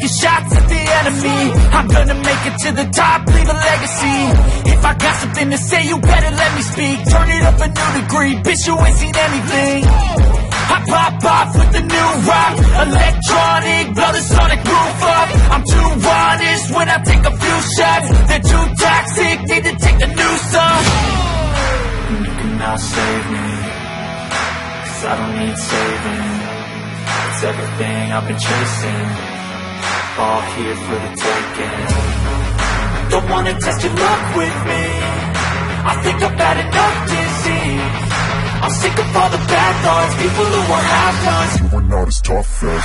taking shots at the enemy. I'm gonna make it to the top, leave a legacy. If I got something to say, you better let me speak. Turn it up a new degree, bitch, you ain't seen anything. I pop off with the new rock, electronic, blow the sonic roof up. I'm too honest when I take a few shots. They're too toxic, need to take the noose off. You cannot save me, 'cause I don't need saving. It's everything I've been chasing, all here for the taking. Don't wanna test your luck with me, I think I've had enough disease. I'm sick of all the bad thoughts, people who are half-nots. You are not as tough as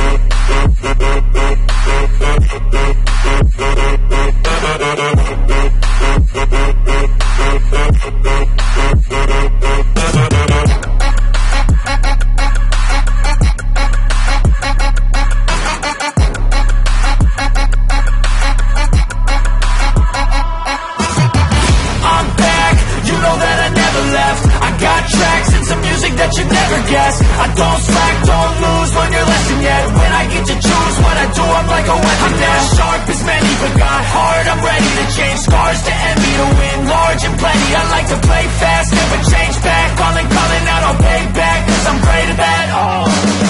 that you never guess. I don't slack, don't lose, learn your lesson yet. When I get to choose what I do, I'm like a weapon. I'm not sharp as many, but got hard, I'm ready to change. Scars to envy, to win large and plenty. I like to play fast, never change back. Calling out, I'll pay back, 'cause I'm great at that. Oh,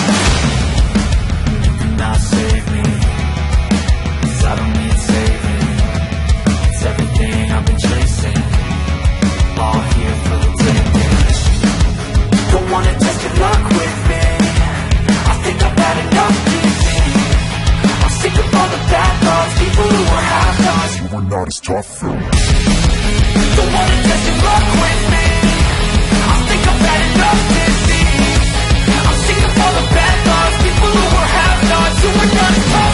you cannot save me, 'cause I don't need saving. It's everything I've been chasing, all here for the taking. Don't wanna test your luck with me, I think I've had enough disease. I'm sick of all the bad thoughts, people who are half-nots. You are not as tough as Don't wanna test your luck with me, I think I've had enough disease. I'm sick of all the bad thoughts, people who are half-nots. You are not as tough.